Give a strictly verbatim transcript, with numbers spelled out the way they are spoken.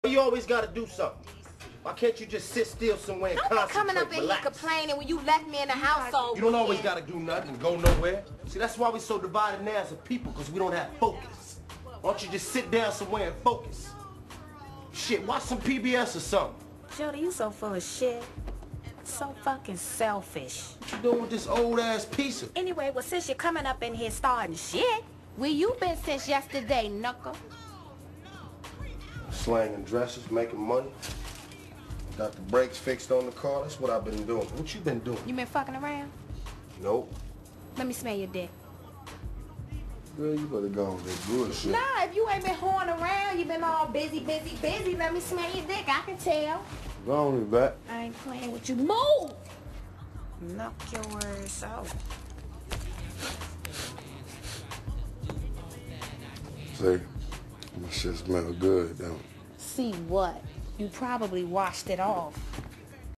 You always gotta do something. Why can't you just sit still somewhere and Don't concentrate, be coming up in relax? here complaining when you left me in the house all You don't weekend. always gotta do nothing and go nowhere. See, that's why we so divided now as a people, because we don't have focus. Why don't you just sit down somewhere and focus? Shit, watch some P B S or something. Jody, you so full of shit. So fucking selfish. What you doing with this old-ass pizza? Anyway, well, since you're coming up in here starting shit, where you been since yesterday, knuckle? Slanging dresses, making money. Got the brakes fixed on the car. That's what I've been doing. What you been doing? You been fucking around? Nope. Let me smell your dick. Girl, you better go with that bullshit. Nah, if you ain't been horning around, you been all busy, busy, busy. Let me smell your dick. I can tell. Go on with that. I ain't playing with you. Move! Knock your ass out. See, my shit smell good, don't it? See what? You probably washed it off.